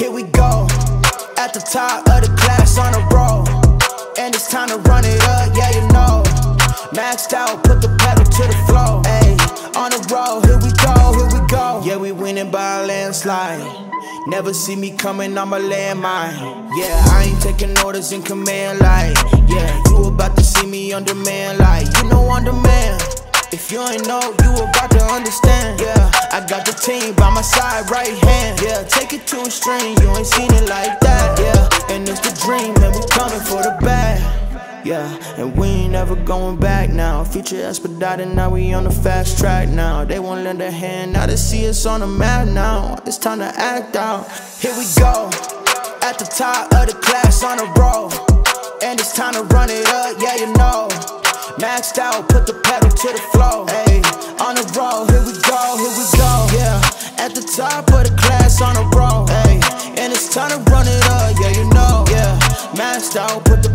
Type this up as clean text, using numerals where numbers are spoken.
Here we go, at the top of the class on a roll, and it's time to run it up, yeah you know. Maxed out, put the pedal to the floor, ayy, on the road, here we go. Yeah, we winning by a landslide. Never see me coming, I'm a landmine. Yeah, I ain't taking orders in command like, yeah, you about to see me on demand like, you know on demand. If you ain't know, you about to understand. Yeah, I got the team by my side, right hand. Yeah, take it to a string, you ain't seen it like that. Yeah, and it's the dream, and we coming for the bag. Yeah, and we ain't ever going back now. Future expedited, now we on the fast track now. They won't lend a hand, now they see us on the map now. It's time to act out. Here we go, at the top of the class on a roll, and it's time to run it up, yeah you know. Maxed out, put the pedal to the floor, ayy, on the road, here we go, yeah. At the top of the class on a roll, ayy, and it's time to run it up, yeah you know, yeah. Maxed out, put the